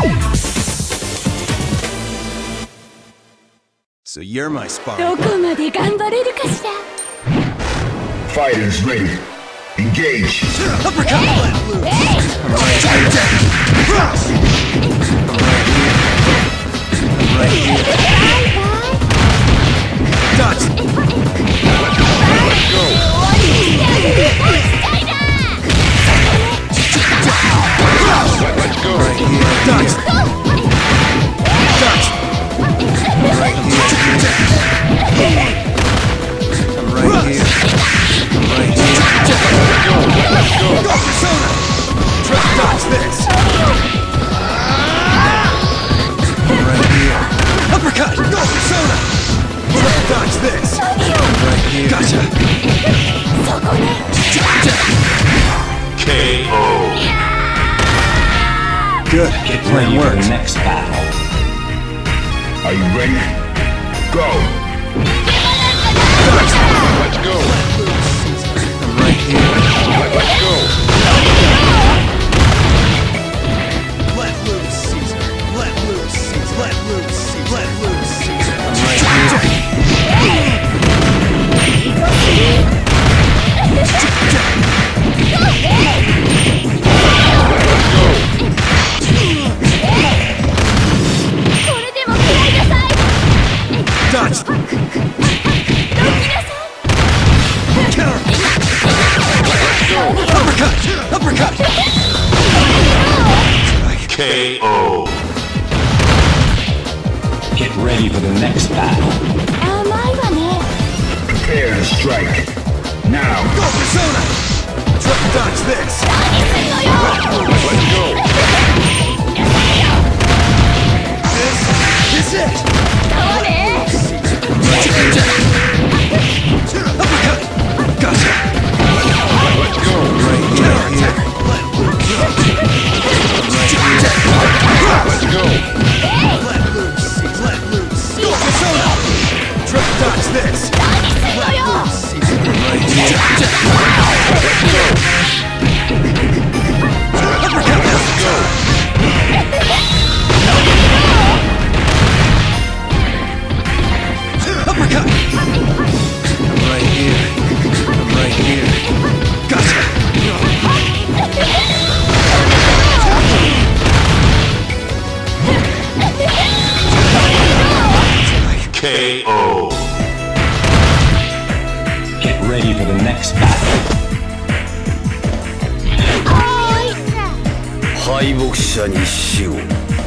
So you're my spy. どこまで頑張れるかしら。 Fighters ready. Engage. Uppercut! I'm right here. Dodge! Let's go. Let's go. Right here. Dodge! Dodge! Right here. I'm right here. I'm right here. Let's go. Let's go. Go Persona! Try to dodge this! I'm right here. Uppercut! Go Persona! Dodge this! I'm right here. Gotcha! KO. Good. Get Plan ready for works. the next battle. Are you ready? Go. Dodge! Let's go. I'm right here. Let's go. Let loose, Caesar. Let loose, Caesar. Let loose, Caesar. Let loose, Caesar. I'm right here. Dodge! Counter! Uppercut! Uppercut! KO. Get ready for the next battle. 甘いわね。 Prepare to strike. Now. Go Persona! Try to dodge this! Let's go. This is it! そうね。 Uppercut! Gotcha! Let's go. Right here. Let's go. Let loose! Let loose! Go Persona! Try to dodge this! Let loose! Right here. Let's go. Uppercut! Let's go. Uppercut! I'm right here. I'm right here. Gotcha! KO. Get ready for the next battle. はーい。 敗北者に死を。